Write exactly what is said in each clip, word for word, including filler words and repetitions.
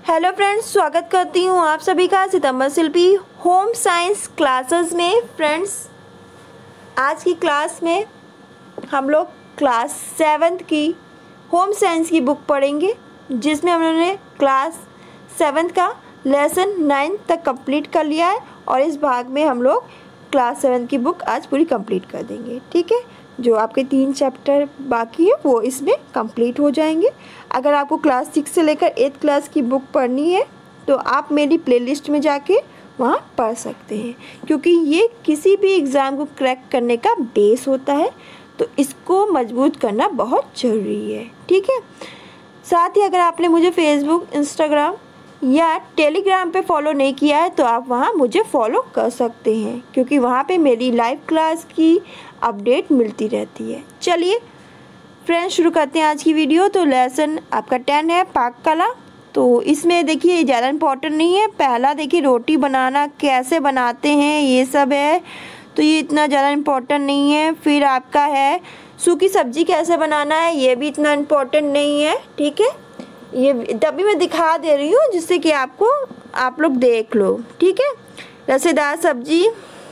Hello friends, स्वागत करती हूँ आप सभी का सितंबर शिल्पी होम साइंस क्लासेस में। फ्रेंड्स, आज की क्लास में हम लोग क्लास सेवन्थ की होम साइंस की बुक पढ़ेंगे, जिसमें हम लोगों ने क्लास सेवन्थ का लेसन नाइन्थ तक कंप्लीट कर लिया है और इस भाग में हम लोग क्लास सेवन्थ की बुक आज पूरी कंप्लीट कर देंगे। ठीक है, जो आपके तीन चैप्टर बाकी है वो इसमें कंप्लीट हो जाएंगे। अगर आपको क्लास सिक्स से लेकर एट्थ क्लास की बुक पढ़नी है तो आप मेरी प्लेलिस्ट में जाके वहाँ पढ़ सकते हैं, क्योंकि ये किसी भी एग्ज़ाम को क्रैक करने का बेस होता है, तो इसको मजबूत करना बहुत ज़रूरी है। ठीक है, साथ ही अगर आपने मुझे फेसबुक, इंस्टाग्राम या टेलीग्राम पे फॉलो नहीं किया है तो आप वहाँ मुझे फॉलो कर सकते हैं, क्योंकि वहाँ पे मेरी लाइव क्लास की अपडेट मिलती रहती है। चलिए फ्रेंड्स, शुरू करते हैं आज की वीडियो। तो लेसन आपका टेन है पाक कला। तो इसमें देखिए ज़्यादा इम्पोर्टेंट नहीं है। पहला देखिए रोटी बनाना कैसे बनाते हैं ये सब है, तो ये इतना ज़्यादा इम्पोर्टेंट नहीं है। फिर आपका है सूखी सब्जी कैसे बनाना है, ये भी इतना इम्पोर्टेंट नहीं है। ठीक है, ये तभी मैं दिखा दे रही हूँ जिससे कि आपको आप लोग देख लो। ठीक है, रसेदार सब्जी,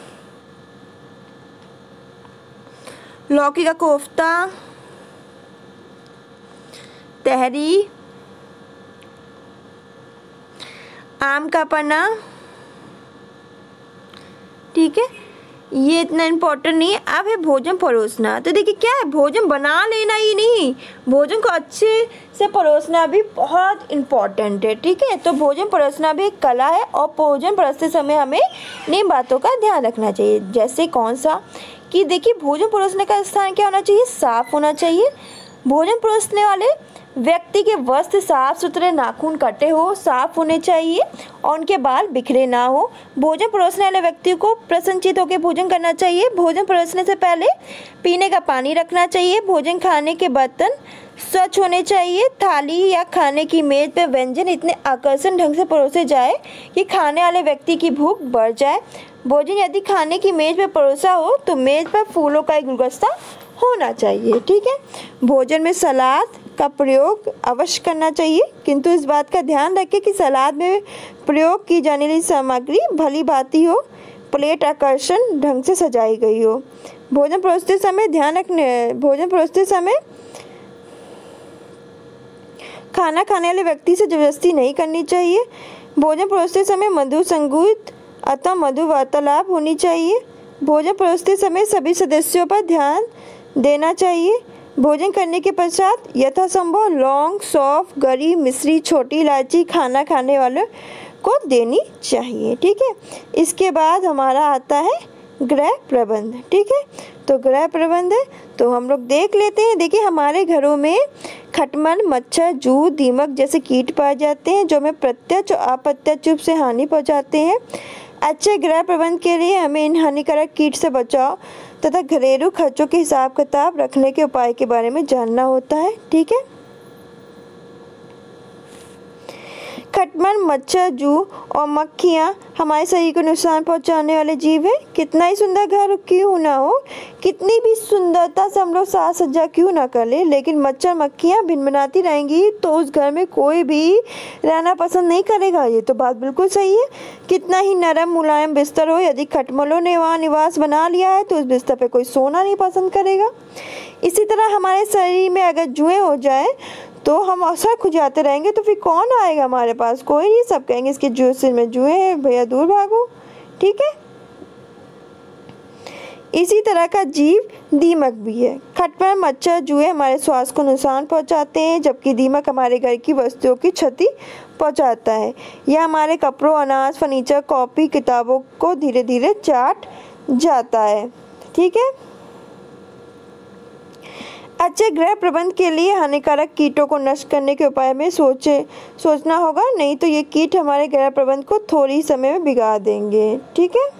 लौकी का कोफ्ता, तहरी, आम का पन्ना। ठीक है, ये इतना इम्पोर्टेंट नहीं है। अब है भोजन परोसना। तो देखिए क्या है, भोजन बना लेना ही नहीं, भोजन को अच्छे से परोसना भी बहुत इम्पोर्टेंट है। ठीक है, तो भोजन परोसना भी एक कला है और भोजन परोसते समय हमें इन बातों का ध्यान रखना चाहिए। जैसे कौन सा कि देखिए भोजन परोसने का स्थान क्या होना चाहिए, साफ होना चाहिए। भोजन परोसने वाले व्यक्ति के वस्त्र साफ सुथरे, नाखून कटे हो, साफ होने चाहिए और उनके बाल बिखरे ना हो। भोजन परोसने वाले व्यक्ति को प्रसन्नचित होकर भोजन करना चाहिए। भोजन परोसने से पहले पीने का पानी रखना चाहिए। भोजन खाने के बर्तन स्वच्छ होने चाहिए। थाली या खाने की मेज पर व्यंजन इतने आकर्षण ढंग से परोसे जाए कि खाने वाले व्यक्ति की भूख बढ़ जाए। भोजन यदि खाने की मेज पर परोसा हो तो मेज पर फूलों का एक गुलदस्ता होना चाहिए। ठीक है, भोजन में सलाद का प्रयोग अवश्य करना चाहिए, किंतु इस बात का ध्यान रखें कि सलाद में प्रयोग की जाने वाली सामग्री भली भांति हो, प्लेट आकर्षण ढंग से सजाई गई हो। भोजन परोसते समय ध्यान रखने भोजन परोसते समय खाना खाने वाले व्यक्ति से जबरदस्ती नहीं करनी चाहिए। भोजन परोसते समय मधुर संगीत अथवा मधुर वार्तालाप होनी चाहिए। भोजन परोसते समय सभी सदस्यों पर ध्यान देना चाहिए। भोजन करने के पश्चात यथासंभव लौंग, सौंफ, गरी, मिश्री, छोटी इलायची खाना खाने वालों को देनी चाहिए। ठीक है, इसके बाद हमारा आता है गृह प्रबंध। ठीक है, तो गृह प्रबंध है तो हम लोग देख लेते हैं। देखिए हमारे घरों में खटमल, मच्छर, जूं, दीमक जैसे कीट पाए जाते हैं जो हमें प्रत्यक्ष और अप्रत्यक्ष रूप से हानि पहुंचाते हैं। अच्छे गृह प्रबंध के लिए हमें इन हानिकारक कीट से बचाव तथा घरेलू खर्चों के हिसाब किताब रखने के उपाय के बारे में जानना होता है। ठीक है, खटमल, मच्छर, जूं और मक्खियाँ हमारे शरीर को नुकसान पहुंचाने वाले जीव है। कितना ही सुंदर घर क्यों ना हो, कितनी भी सुंदरता से हम लोग साज सज्जा क्यों ना कर ले, लेकिन मच्छर मक्खियाँ भिनभिनाती रहेंगी तो उस घर में कोई भी रहना पसंद नहीं करेगा। ये तो बात बिल्कुल सही है। कितना ही नरम मुलायम बिस्तर हो, यदि खटमलों ने वहाँ निवास बना लिया है तो उस बिस्तर पर कोई सोना नहीं पसंद करेगा। इसी तरह हमारे शरीर में अगर जुएँ हो जाए तो हम अक्सर खुजाते रहेंगे, तो फिर कौन आएगा हमारे पास, कोई नहीं। सब कहेंगे इसके जुए सिर में जुए हैं, भैया दूर भागो। ठीक है, इसी तरह का जीव दीमक भी है। खटमल, मच्छर, जुए हमारे स्वास्थ्य को नुकसान पहुंचाते हैं, जबकि दीमक हमारे घर की वस्तुओं की क्षति पहुंचाता है। यह हमारे कपड़ों, अनाज, फर्नीचर, कॉपी, किताबों को धीरे धीरे चाट जाता है। ठीक है, अच्छे गृह प्रबंध के लिए हानिकारक कीटों को नष्ट करने के उपाय में सोचे सोचना होगा, नहीं तो ये कीट हमारे गृह प्रबंध को थोड़ी ही समय में बिगाड़ देंगे। ठीक है,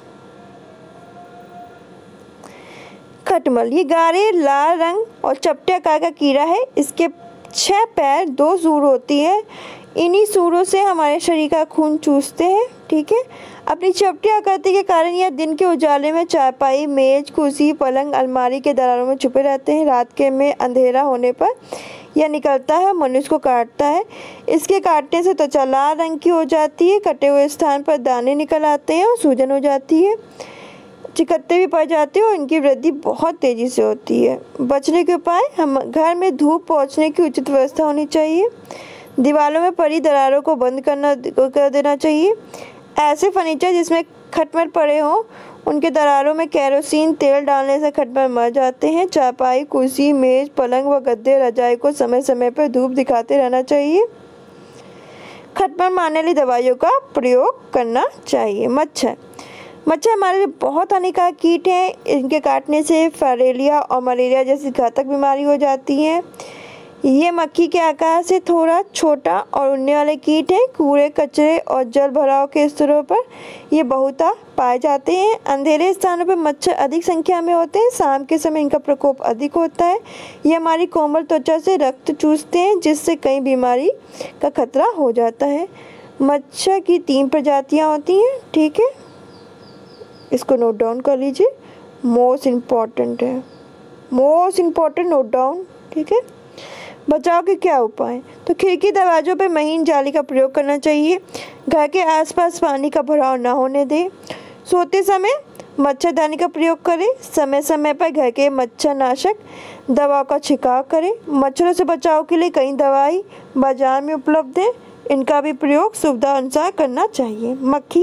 खटमल ये गाढ़े लाल रंग और चपटे आकार का कीड़ा है। इसके छह पैर, दो सूर होती है। इन्हीं सूरों से हमारे शरीर का खून चूसते हैं। ठीक है, अपनी चपटी आकृति के कारण यह दिन के उजाले में चारपाई, मेज, कुर्सी, पलंग, अलमारी के दरारों में छुपे रहते हैं। रात के में अंधेरा होने पर यह निकलता है, मनुष्य को काटता है। इसके काटने से त्वचा लाल रंग की हो जाती है, कटे हुए स्थान पर दाने निकल आते हैं और सूजन हो जाती है, चिकत्ते भी पड़ जाते हैं और इनकी वृद्धि बहुत तेज़ी से होती है। बचने के उपाय, हम घर में धूप पहुंचने की उचित व्यवस्था होनी चाहिए। दीवारों में पड़ी दरारों को बंद करना कर देना चाहिए। ऐसे फर्नीचर जिसमें खटमल पड़े हों उनके दरारों में केरोसिन तेल डालने से खटमल मर जाते हैं। चारपाई, कुर्सी, मेज, पलंग व गद्दे, रजाई को समय समय पर धूप दिखाते रहना चाहिए। खटमल मारने वाली दवाइयों का प्रयोग करना चाहिए। मच्छर मच्छर हमारे लिए बहुत हानिकारक कीट हैं। इनके काटने से फाइलेरिया और मलेरिया जैसी घातक बीमारी हो जाती है। ये मक्खी के आकार से थोड़ा छोटा और उड़ने वाले कीट हैं। कूड़े, कचरे और जल भराव के स्तरों पर ये बहुता पाए जाते हैं। अंधेरे स्थानों पर मच्छर अधिक संख्या में होते हैं। शाम के समय इनका प्रकोप अधिक होता है। ये हमारी कोमल त्वचा से रक्त चूसते हैं, जिससे कई बीमारी का खतरा हो जाता है। मच्छर की तीन प्रजातियाँ होती हैं, ठीक है, इसको नोट डाउन कर लीजिए, मोस्ट इम्पॉर्टेंट है, मोस्ट इम्पॉर्टेंट नोट डाउन, ठीक है। बचाव के क्या उपाय, तो खिड़की दरवाजों पर महीन जाली का प्रयोग करना चाहिए। घर के आसपास पानी का भराव न होने दें। सोते समय मच्छरदानी का प्रयोग करें। समय समय पर घर के मच्छरनाशक दवा का छिड़काव करें। मच्छरों से बचाव के लिए कई दवाई बाजार में उपलब्ध है, इनका भी प्रयोग सुविधा अनुसार करना चाहिए। मक्खी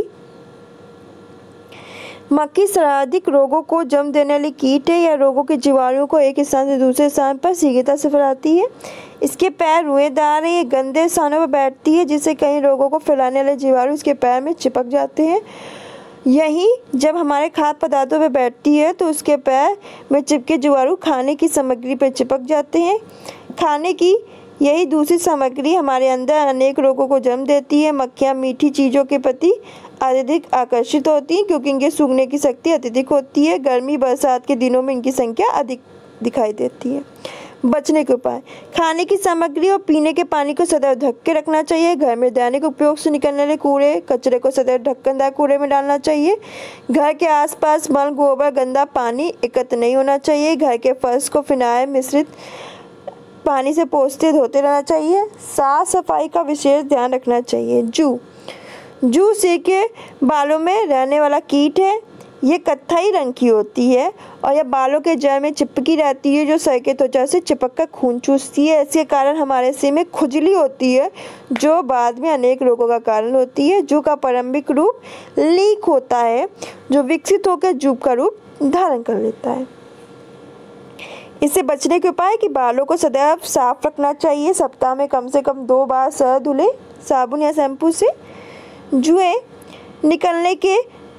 मक्खी सर्वाधिक रोगों को जन्म देने वाली कीट है। यह रोगों के जीवाणुओं को एक स्थान से दूसरे स्थान पर शीघ्रता से फैलाती है। इसके पैर रुएदार हैं। ये गंदे स्थानों पर बैठती है, जिससे कई रोगों को फैलाने वाले जीवाणु इसके पैर में चिपक जाते हैं। यही जब हमारे खाद्य पदार्थों पर बैठती है तो उसके पैर में चिपके जीवाणु खाने की सामग्री पर चिपक जाते हैं। खाने की यही दूसरी सामग्री हमारे अंदर अनेक रोगों को जन्म देती है। मक्खियाँ मीठी चीज़ों के प्रति अत्यधिक आकर्षित होती हैं, क्योंकि इनके सूंघने की शक्ति अत्यधिक होती है। गर्मी बरसात के दिनों में इनकी संख्या अधिक दिखाई देती है। बचने के उपाय, खाने की सामग्री और पीने के पानी को सदैव ढक के रखना चाहिए। घर में दैनिक उपयोग से निकलने वाले कूड़े कचरे को सदैव ढक्कनदार कूड़े में डालना चाहिए। घर के आसपास मल, गोबर, गंदा पानी एकत्र नहीं होना चाहिए। घर के फर्श को फिनाइल मिश्रित पानी से पोंछते धोते रहना चाहिए। साफ सफाई का विशेष ध्यान रखना चाहिए। जू जू सिर के बालों में रहने वाला कीट है। ये कत्थई रंग की होती है और यह बालों के जड़ में चिपकी रहती है, जो सर के त्वचा से चिपक कर खून चूसती है। इसके कारण हमारे सिर में खुजली होती है, जो बाद में अनेक रोगों का कारण होती है। जू का प्रारंभिक रूप लीक होता है, जो विकसित होकर जूं का रूप धारण कर लेता है। इससे बचने के उपाय कि बालों को सदैव साफ रखना चाहिए। सप्ताह में कम से कम दो बार सर धुले साबुन या शैम्पू से। जुएं निकलने के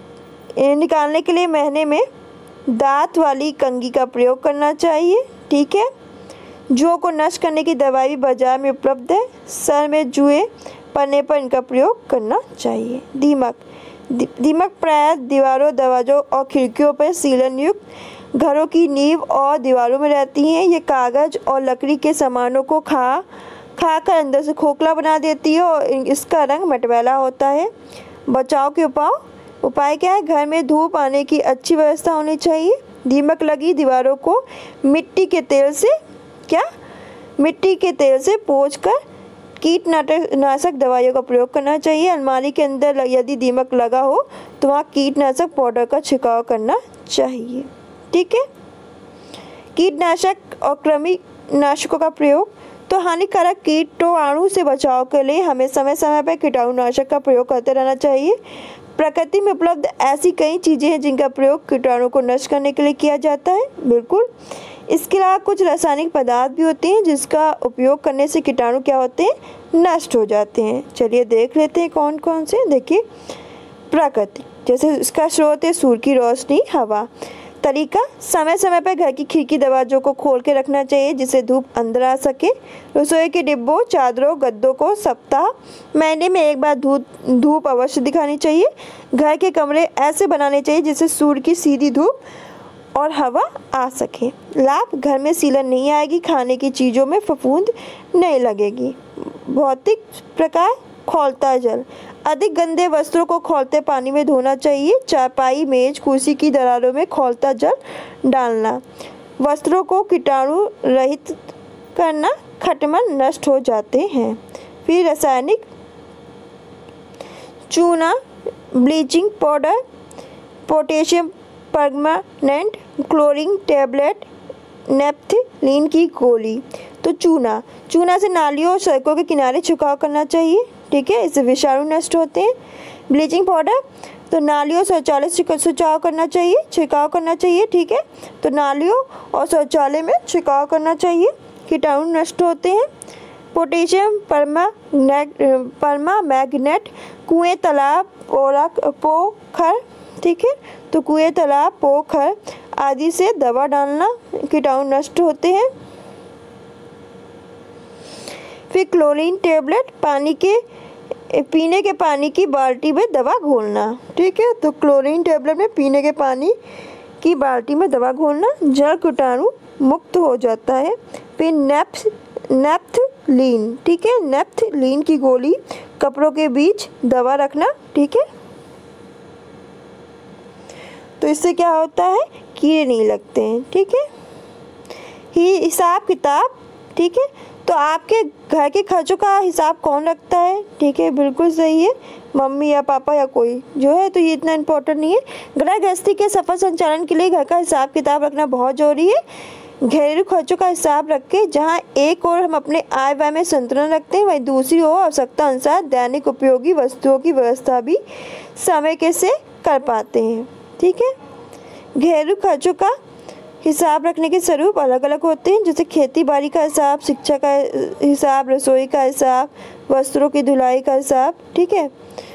निकालने के लिए महीने में दांत वाली कंघी का प्रयोग करना चाहिए, ठीक है। जुओं को नष्ट करने की दवाई भी बाजार में उपलब्ध है। सर में जुएं पड़ने पर इनका प्रयोग करना चाहिए। दीमक दी, दीमक प्रायः दीवारों, दरवाजों और खिड़कियों पर सीलन युक्त घरों की नींव और दीवारों में रहती हैं। ये कागज और लकड़ी के सामानों को खा खाकर अंदर से खोखला बना देती है और इसका रंग मटमैला होता है। बचाव के उपाय उपाय क्या है, घर में धूप आने की अच्छी व्यवस्था होनी चाहिए। दीमक लगी दीवारों को मिट्टी के तेल से क्या मिट्टी के तेल से पोंछकर कीटनाशक दवाइयों का प्रयोग करना चाहिए। अलमारी के अंदर यदि दीमक लगा हो तो वहाँ कीटनाशक पाउडर का छिड़काव करना चाहिए, ठीक है। कीटनाशक और कृमिनाशकों का प्रयोग, तो हानिकारक कीटाणु से बचाव के लिए हमें समय समय पर कीटाणुनाशक का प्रयोग करते रहना चाहिए। प्रकृति में उपलब्ध ऐसी कई चीज़ें हैं जिनका प्रयोग कीटाणु को नष्ट करने के लिए किया जाता है, बिल्कुल। इसके अलावा कुछ रासायनिक पदार्थ भी होते हैं जिसका उपयोग करने से कीटाणु क्या होते हैं, नष्ट हो जाते हैं। चलिए देख लेते हैं कौन कौन से। देखिए, प्रकृति, जैसे इसका स्रोत है सूर्य की रोशनी, हवा। तरीका, समय समय पर घर की खिड़की दरवाजों को खोल के रखना चाहिए जिससे धूप अंदर आ सके। रसोई के डिब्बों, चादरों, गद्दों को सप्ताह महीने में एक बार धूप धूप अवश्य दिखानी चाहिए। घर के कमरे ऐसे बनाने चाहिए जिससे सूर्य की सीधी धूप और हवा आ सके। लाभ, घर में सीलन नहीं आएगी, खाने की चीज़ों में फफूंद नहीं लगेगी। भौतिक प्रकार, खौलता जल, अधिक गंदे वस्त्रों को खौलते पानी में धोना चाहिए। चारपाई, मेज, कुर्सी की दरारों में खौलता जल डालना। वस्त्रों को कीटाणु रहित करना, खटमल नष्ट हो जाते हैं। फिर रासायनिक चूना, bleaching powder, potassium permanent, chlorine tablet, naphthalene की गोली। तो चूना चूना से नालियों और सड़कों के किनारे छिड़काव करना चाहिए, ठीक है, इससे विषाणु नष्ट होते हैं। ब्लीचिंग पाउडर तो नालियों और शौचालय से छिड़काव करना चाहिए छिड़काव करना चाहिए ठीक है, तो नालियों और शौचालय में छिड़काव करना चाहिए, कीटाणु नष्ट होते हैं। पोटेशियम परमानेट परमामैग्नेट कुएं, तालाब, पोखर, ठीक है, तो कुएं, तालाब, पोखर आदि से दवा डालना, कीटाणु नष्ट होते हैं। फिर क्लोरीन टैबलेट, पानी के पीने के पानी की बाल्टी में दवा घोलना, ठीक है, तो क्लोरीन टैबलेट में पीने के पानी की बाल्टी में दवा घोलना, जड़ कीटाणु मुक्त हो जाता है। फिर नेप्थ नेपथलीन, ठीक है, नेपथलीन की गोली कपड़ों के बीच दवा रखना, ठीक है, तो इससे क्या होता है, कीड़े नहीं लगते हैं, ठीक है। ही हिसाब किताब, ठीक है, तो आपके घर के खर्चों का हिसाब कौन रखता है, ठीक है, बिल्कुल सही है, मम्मी या पापा या कोई जो है, तो ये इतना इम्पोर्टेंट नहीं है। गृह गृहस्थी के सफल संचालन के लिए घर का हिसाब किताब रखना बहुत जरूरी है। घरेलू खर्चों का हिसाब रख के जहाँ एक ओर हम अपने आय व्यय में संतुलन रखते हैं, वहीं दूसरी ओर आवश्यकता अनुसार दैनिक उपयोगी वस्तुओं की व्यवस्था भी समय के से कर पाते हैं, ठीक है। घरेलू खर्चों का हिसाब रखने के स्वरूप अलग अलग होते हैं, जैसे खेती बाड़ी का हिसाब, शिक्षा का हिसाब, रसोई का हिसाब, वस्त्रों की धुलाई का हिसाब, ठीक है,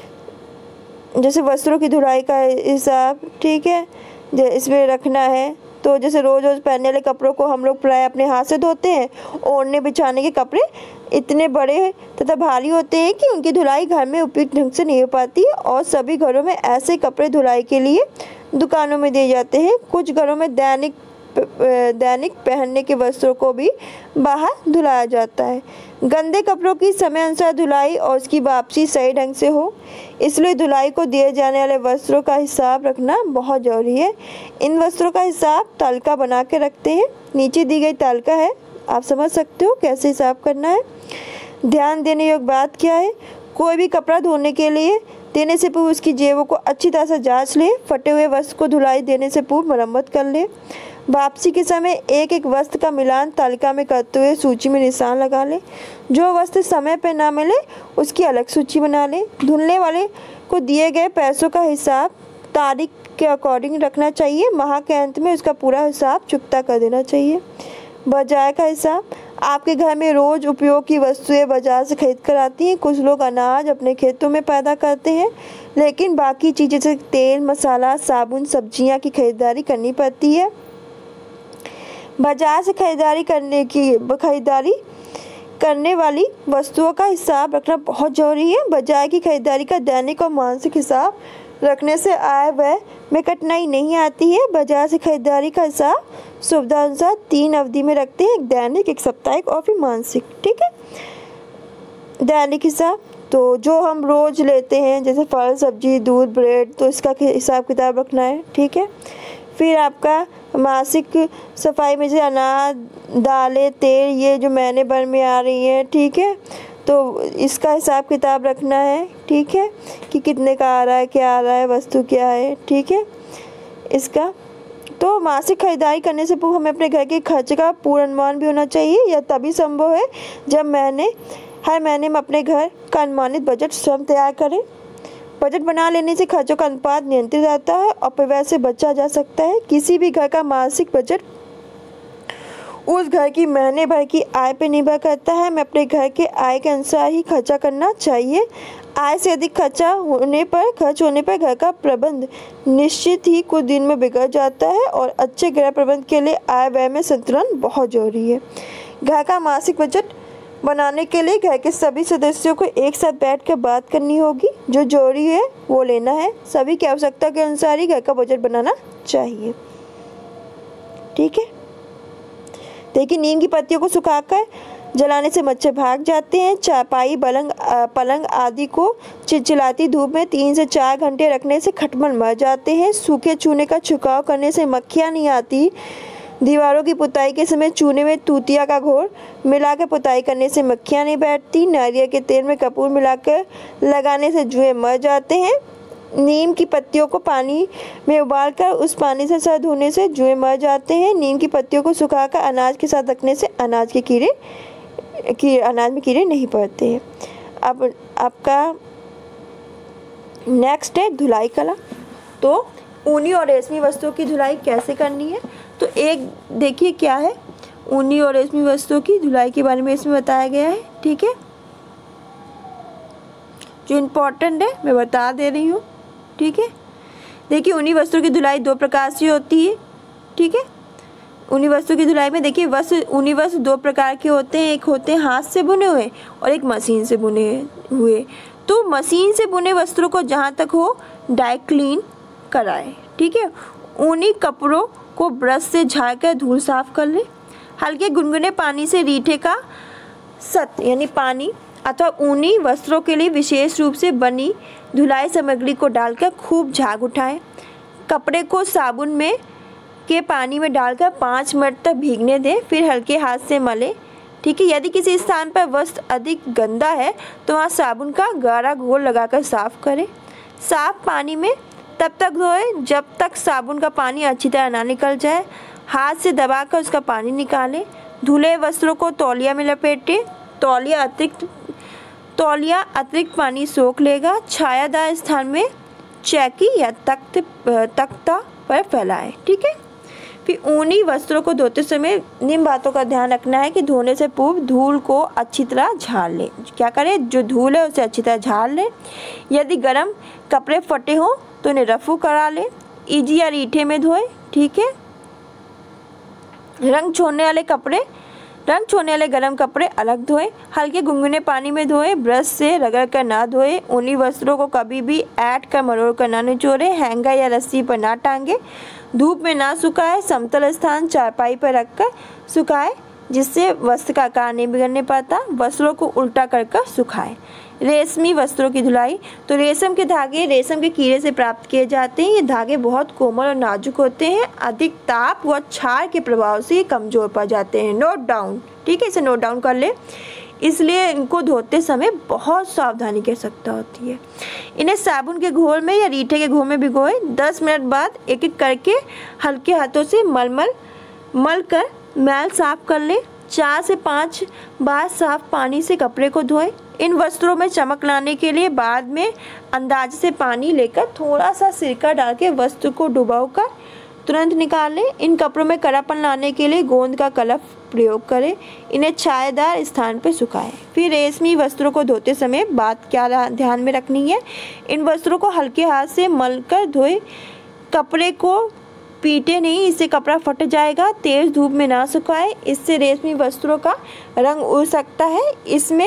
जैसे वस्त्रों की धुलाई का हिसाब, ठीक है, इसमें रखना है। तो जैसे रोज़ रोज़ पहनने वाले कपड़ों को हम लोग प्राय अपने हाथ से धोते हैं। ओढ़ने बिछाने के कपड़े इतने बड़े तथा भारी होते हैं कि उनकी धुलाई घर में उपयुक्त ढंग से नहीं हो पाती, और सभी घरों में ऐसे कपड़े धुलाई के लिए दुकानों में दिए जाते हैं। कुछ घरों में दैनिक दैनिक पहनने के वस्त्रों को भी बाहर धुलाया जाता है। गंदे कपड़ों की समय अनुसार धुलाई और उसकी वापसी सही ढंग से हो, इसलिए धुलाई को दिए जाने वाले वस्त्रों का हिसाब रखना बहुत ज़रूरी है। इन वस्त्रों का हिसाब तालिका बना के रखते हैं, नीचे दी गई तालिका है, आप समझ सकते हो कैसे हिसाब करना है। ध्यान देने योग्य बात क्या है, कोई भी कपड़ा धोने के लिए देने से पूर्व उसकी जेबों को अच्छी तरह से जांच ले, फटे हुए वस्त्र को धुलाई देने से पूर्व मरम्मत कर ले। वापसी के समय एक एक वस्त्र का मिलान तालिका में करते हुए सूची में निशान लगा ले। जो वस्त्र समय पर ना मिले उसकी अलग सूची बना ले। धुलने वाले को दिए गए पैसों का हिसाब तारीख के अकॉर्डिंग रखना चाहिए। माह के अंत में उसका पूरा हिसाब चुकता कर देना चाहिए। बाजार का हिसाब, आपके घर में रोज़ उपयोग की वस्तुएं बाजार से खरीद कर आती हैं। कुछ लोग अनाज अपने खेतों में पैदा करते हैं, लेकिन बाकी चीज़ें जैसे तेल, मसाला, साबुन, सब्जियां की खरीदारी करनी पड़ती है। बाजार से खरीदारी करने की खरीदारी करने वाली वस्तुओं का हिसाब रखना बहुत जरूरी है। बाजार की खरीदारी का दैनिक और मासिक हिसाब रखने से आय व्यय में कठिनाई नहीं आती है। बाजार से खरीदारी का हिसाब सुविधा अनुसार तीन अवधि में रखते हैं, एक दैनिक, एक साप्ताहिक और फिर मासिक, ठीक है। दैनिक हिसाब तो जो हम रोज़ लेते हैं जैसे फल, सब्जी, दूध, ब्रेड, तो इसका हिसाब किताब रखना है, ठीक है। फिर आपका मासिक सफाई में जैसे अनाज, दालें, तेल, ये जो महीने भर में आ रही हैं, ठीक है, तो इसका हिसाब किताब रखना है, ठीक है, कि कितने का आ रहा है, क्या आ रहा है, वस्तु क्या है, ठीक है। इसका तो मासिक खरीदारी करने से पूर्व हमें अपने घर के खर्च का पूर्ण अनुमान भी होना चाहिए। यह तभी संभव है जब महीने हर महीने में अपने घर का अनुमानित बजट स्वयं तैयार करें। बजट बना लेने से खर्चों का अनुपात नियंत्रित रहता है और अपव्यय से बचा जा सकता है। किसी भी घर का मासिक बजट उस घर की महीने भर की आय पर निर्भर करता है। हमें अपने घर के आय के अनुसार ही खर्चा करना चाहिए। आय से अधिक खर्चा होने पर खर्च होने पर घर का प्रबंध निश्चित ही कुछ दिन में बिगड़ जाता है, और अच्छे गृह प्रबंध के लिए आय व्यय में संतुलन बहुत जरूरी है। घर का मासिक बजट बनाने के लिए घर के सभी सदस्यों को एक साथ बैठकर बात करनी होगी। जो जरूरी है वो लेना है। सभी की आवश्यकता के अनुसार ही घर का बजट बनाना चाहिए, ठीक है। देखिए, नीम की पत्तियों को सुखाकर जलाने से मच्छर भाग जाते हैं। चारपाई, पलंग पलंग आदि को चिलचिलाती धूप में तीन से चार घंटे रखने से खटमल मर जाते हैं। सूखे चूने का छिड़काव करने से मक्खियाँ नहीं आती। दीवारों की पुताई के समय चूने में तूतिया का घोल मिलाकर पुताई करने से मक्खियाँ नहीं बैठती। नारियल के तेल में कपूर मिलाकर लगाने से जुएं मर जाते हैं। नीम की पत्तियों को पानी में उबालकर उस पानी से सर धोने से जुएं मर जाते हैं। नीम की पत्तियों को सुखाकर अनाज के साथ रखने से अनाज के कीड़े की अनाज में कीड़े नहीं पड़ते हैं। अब आपका नेक्स्ट है धुलाई कला। तो ऊनी और रेशमी वस्तुओं की धुलाई कैसे करनी है, तो एक देखिए क्या है, ऊनी और रेशमी वस्तुओं की धुलाई के बारे में इसमें बताया गया है। ठीक है, जो इम्पोर्टेंट है मैं बता दे रही हूँ। ठीक है, देखिए ऊनी वस्त्रों की धुलाई दो प्रकार से होती है। ठीक है, ऊनी वस्त्रों की धुलाई में देखिए वस्त्र ऊनी वस्त्र दो प्रकार के होते हैं, एक होते हैं हाथ से बुने हुए और एक मशीन से बुने हुए। तो मशीन से बुने वस्त्रों को जहाँ तक हो डाई क्लीन कराएं। ठीक है, ऊनी कपड़ों को ब्रश से झाड़कर धूल साफ कर लें। हल्के गुनगुने पानी से रीठे का सत यानी पानी अथवा ऊनी वस्त्रों के लिए विशेष रूप से बनी धुलाई सामग्री को डालकर खूब झाग उठाएं। कपड़े को साबुन में के पानी में डालकर पाँच मिनट तक भीगने दें, फिर हल्के हाथ से मलें। ठीक है, यदि किसी स्थान पर वस्त्र अधिक गंदा है तो वहाँ साबुन का गाढ़ा घोल लगाकर साफ करें। साफ पानी में तब तक धोएं जब तक साबुन का पानी अच्छी तरह ना निकल जाए। हाथ से दबाकर उसका पानी निकालें। धुले वस्त्रों को तौलिया में लपेटें। तौलिया अतिरिक्त तौलिया अतिरिक्त पानी सोख लेगा। छायादार स्थान में चौकी या तख्त तख्ता पर फैलाएं। ठीक है, फिर ऊनी वस्त्रों को धोते समय निम्न बातों का ध्यान रखना है कि धोने से पूर्व धूल को अच्छी तरह झाड़ लें। क्या करें, जो धूल है उसे अच्छी तरह झाड़ लें। यदि गर्म कपड़े फटे हों तो उन्हें रफू करा लें। ईजी या रीठे में धोएं। ठीक है, रंग छोड़ने वाले कपड़े रंग छोड़ने वाले गर्म कपड़े अलग धोएं। हल्के गुनगुने पानी में धोएं। ब्रश से रगड़ कर ना धोएं। ऊनी वस्त्रों को कभी भी ऐट कर मरोड़ कर ना निचोड़ें। हैंगर या रस्सी पर ना टांगें। धूप में ना सुखाएं। समतल स्थान चारपाई पर रखकर सुखाएं जिससे वस्त्र का आकार नहीं बिगड़ने पाता। वस्त्रों को उल्टा कर कर सुखाएं। रेशमी वस्त्रों की धुलाई, तो रेशम के धागे रेशम के कीड़े से प्राप्त किए जाते हैं। ये धागे बहुत कोमल और नाजुक होते हैं। अधिक ताप व छार के प्रभाव से ये कमजोर पड़ जाते हैं। Note down. ठीक है, इसे नोट डाउन कर ले। इसलिए इनको धोते समय बहुत सावधानी की आवश्यकता होती है। इन्हें साबुन के घोल में या रीठे के घोल में भिगोएं। दस मिनट बाद एक एक करके हल्के हाथों से मलमल मल कर मैल साफ कर लें। चार से पाँच बार साफ पानी से कपड़े को धोएं। इन वस्त्रों में चमक लाने के लिए बाद में अंदाज से पानी लेकर थोड़ा सा सिरका डाल के वस्त्र को डुबाकर तुरंत निकाल लें। इन कपड़ों में कड़ापन लाने के लिए गोंद का कलफ प्रयोग करें। इन्हें छायादार स्थान पर सुखाएं। फिर रेशमी वस्त्रों को धोते समय बात क्या ध्यान में रखनी है, इन वस्त्रों को हल्के हाथ से मलकर धोएं। कपड़े को पीटे नहीं, इससे कपड़ा फट जाएगा। तेज धूप में ना सुखाएं, इससे रेशमी वस्त्रों का रंग उड़ सकता है। इसमें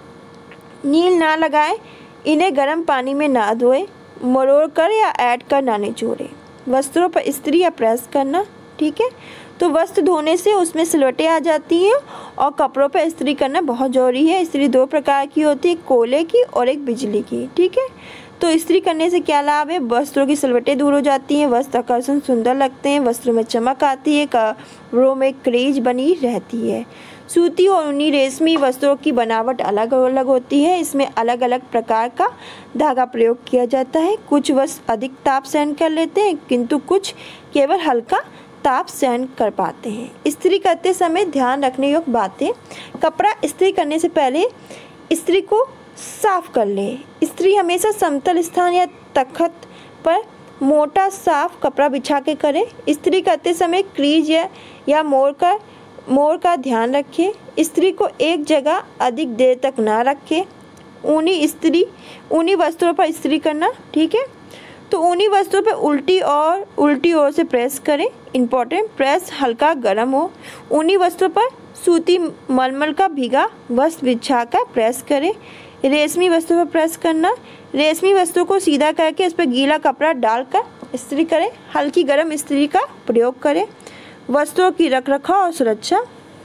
नील ना लगाएं। इन्हें गर्म पानी में ना धोएं। मरोड़ कर या ऐड कर ना निचोड़ें। वस्त्रों पर इस्त्री या प्रेस करना। ठीक है, तो वस्त्र धोने से उसमें सिलवटें आ जाती हैं और कपड़ों पर इस्त्री करना बहुत ज़रूरी है। इस्त्री दो प्रकार की होती है, कोयले की और एक बिजली की। ठीक है, तो इस्त्री करने से क्या लाभ है, वस्त्रों की सिलवटें दूर हो जाती हैं। वस्त्र आकर्षण सुंदर लगते हैं। वस्त्रों में चमक आती है। कपड़ों में क्रेज बनी रहती है। सूती और ऊनी रेशमी वस्त्रों की बनावट अलग अलग होती है। इसमें अलग अलग प्रकार का धागा प्रयोग किया जाता है। कुछ वस्त्र अधिक ताप सहन कर लेते हैं किंतु कुछ केवल हल्का ताप सहन कर पाते हैं। इस्त्री करते समय ध्यान रखने योग्य बातें, कपड़ा इस्त्री करने से पहले इस्त्री को साफ कर लें। इस्त्री हमेशा समतल स्थान या तख्त पर मोटा साफ कपड़ा बिछा के करें। इस्त्री करते समय क्रीज या, या मोड़ का मोड़ का ध्यान रखें। इस्त्री को एक जगह अधिक देर तक ना रखें। ऊनी इस्त्री ऊनी वस्त्रों पर इस्त्री करना। ठीक है, तो ऊनी वस्त्रों पर उल्टी और उल्टी ओर से प्रेस करें। इम्पोर्टेंट, प्रेस हल्का गर्म हो। ऊनी वस्त्रों पर सूती मलमल का भीगा वस्त्र बिछाकर प्रेस करें। रेशमी वस्त्रों पर प्रेस करना। रेशमी वस्त्रों को सीधा करके इस पर गीला कपड़ा डालकर इस्त्री करें। हल्की गर्म इस्त्री का प्रयोग करें। वस्त्रों की रखरखाव और सुरक्षा,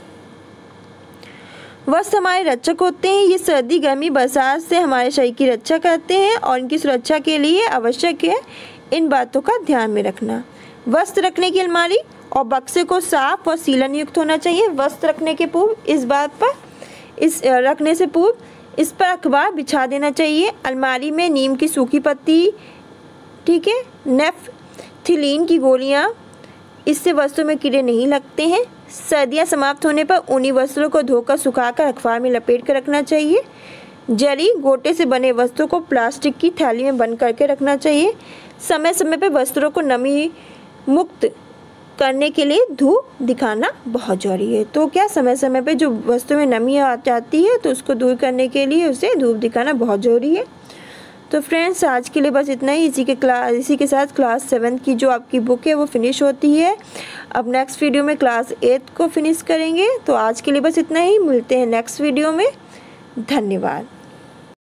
वस्त्र हमारे रक्षक होते हैं। ये सर्दी गर्मी बरसात से हमारे शरीर की रक्षा करते हैं और इनकी सुरक्षा के लिए आवश्यक है इन बातों का ध्यान में रखना। वस्त्र रखने की अलमारी और बक्से को साफ और सीलन युक्त होना चाहिए। वस्त्र रखने के पूर्व इस बात पर इस रखने से पूर्व इस पर अखबार बिछा देना चाहिए। अलमारी में नीम की सूखी पत्ती, ठीक है, नेफ्थिलीन की गोलियां, इससे वस्त्रों में कीड़े नहीं लगते हैं। सर्दियां समाप्त होने पर ऊनी वस्त्रों को धोकर सुखाकर अखबार में लपेट कर रखना चाहिए। जरी गोटे से बने वस्त्रों को प्लास्टिक की थैली में बंद करके रखना चाहिए। समय समय पर वस्त्रों को नमी मुक्त करने के लिए धूप दिखाना बहुत जरूरी है। तो क्या समय समय पे जो वस्तु में नमी आ जाती है तो उसको दूर करने के लिए उसे धूप दिखाना बहुत ज़रूरी है। तो फ्रेंड्स आज के लिए बस इतना ही। इसी के क्लास इसी के साथ क्लास सेवन्थ की जो आपकी बुक है वो फिनिश होती है। अब नेक्स्ट वीडियो में क्लास एट्थ को फिनिश करेंगे। तो आज के लिए बस इतना ही, मिलते हैं नेक्स्ट वीडियो में। धन्यवाद।